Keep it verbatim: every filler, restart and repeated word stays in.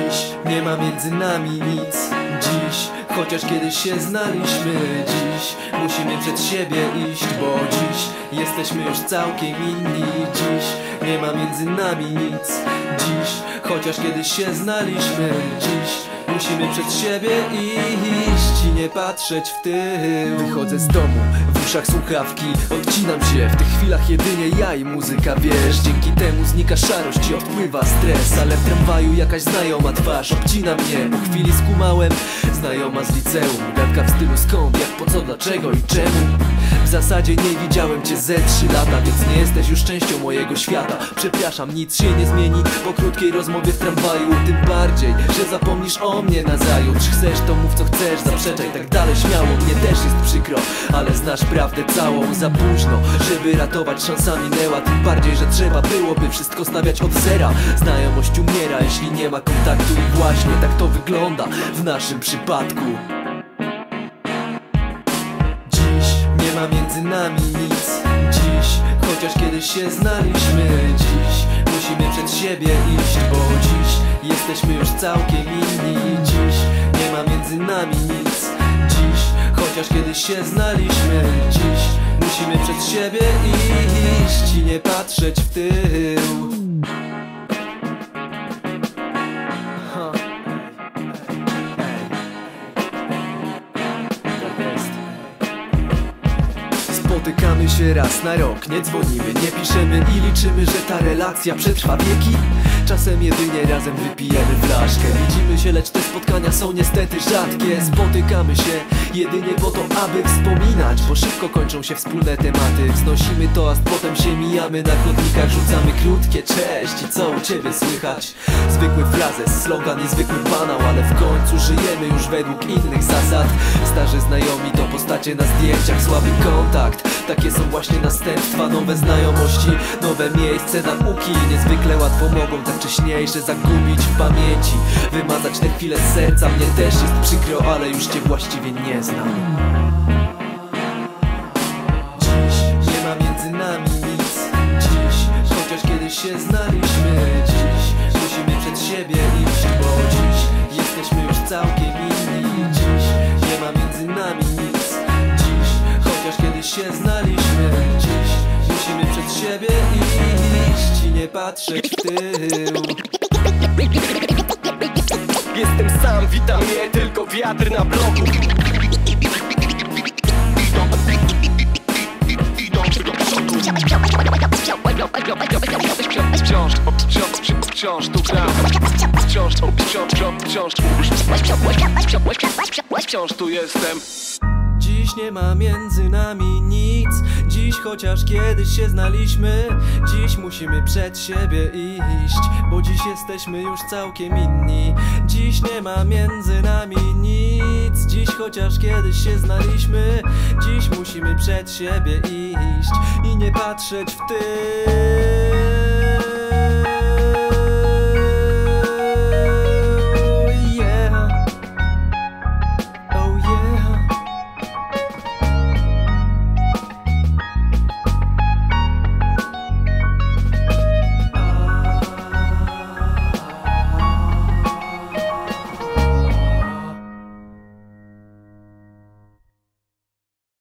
Dziś nie ma między nami nic. Dziś, chociaż kiedyś się znaliśmy. Dziś musimy przed siebie iść, bo dziś jesteśmy już całkiem inni. Dziś nie ma między nami nic. Dziś, chociaż kiedyś się znaliśmy. Dziś musimy przed siebie iść i nie patrzeć w tył. Wychodzę z domu, w uszach słuchawki, odcinam się. W tych chwilach jedynie ja i muzyka, wiesz. Dzięki temu znika szarość i odpływa stres. Ale w tramwaju jakaś znajoma twarz obcina mnie. Po chwili skumałem, znajoma z liceum. Gadka w stylu skąd, jak, po co, dlaczego i czemu. W zasadzie nie widziałem cię ze trzy lata, więc nie jesteś już częścią mojego świata. Przepraszam, nic się nie zmieni po krótkiej rozmowie w tramwaju. Tym bardziej, że zapomnisz o mnie nazajutrz. Chcesz, to mów co chcesz, zaprzeczaj tak dalej śmiało. Mnie też jest przykro, ale znasz prawdę całą. Za późno, żeby ratować, szansa minęła. Tym bardziej, że trzeba byłoby wszystko stawiać od zera. Znajomość umiera, jeśli nie ma kontaktu. I właśnie tak to wygląda w naszym przypadku. Nie ma między nami nic. Dziś, chociaż kiedyś się znaliśmy. Dziś musimy przed siebie iść, bo dziś jesteśmy już całkiem inni. Dziś nie ma między nami nic. Dziś, chociaż kiedyś się znaliśmy. Dziś musimy przed siebie iść i nie patrzeć w tył. Spotykamy się raz na rok, nie dzwonimy, nie piszemy i liczymy, że ta relacja przetrwa wieki. Czasem jedynie razem wypijemy flaszkę. Widzimy się, lecz te spotkania są niestety rzadkie. Spotykamy się jedynie po to, aby wspominać, bo szybko kończą się wspólne tematy. Wznosimy toast, potem się mijamy na chodnikach. Rzucamy krótkie cześć i co u ciebie słychać? Zwykły frazes, slogan, niezwykły banał, ale w końcu żyjemy już według innych zasad. Starzy znajomi to postacie na zdjęciach, słaby kontakt. Takie są właśnie następstwa, nowe znajomości, nowe miejsce nauki. Niezwykle łatwo mogą te wcześniejsze zagubić w pamięci, wymazać te chwile z serca. Mnie też jest przykro, ale już cię właściwie nie znam. Dziś nie ma między nami nic. Dziś, chociaż kiedyś się znaliśmy. Dziś musimy przed siebie iść, bo dziś jesteśmy już całkiem inni. Dziś nie ma między nami nic. Dziś, chociaż kiedyś się znaliśmy. Dziś musimy przed siebie iść i nie patrzeć w tył. Jestem sam, witam mnie tylko wiatr na bloku. Wciąż, wciąż, wciąż tu gram. Wciąż, wciąż, wciąż, wciąż, wciąż tu jestem. Dziś nie ma między nami nic. Dziś, chociaż kiedyś się znaliśmy. Dziś musimy przed siebie iść, bo dziś jesteśmy już całkiem inni. Dziś nie ma między nami nic. Dziś, chociaż kiedyś się znaliśmy. Dziś musimy przed siebie iść i nie patrzeć w tył.